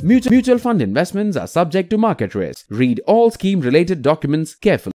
Mutual fund investments are subject to market risk. Read all scheme-related documents carefully.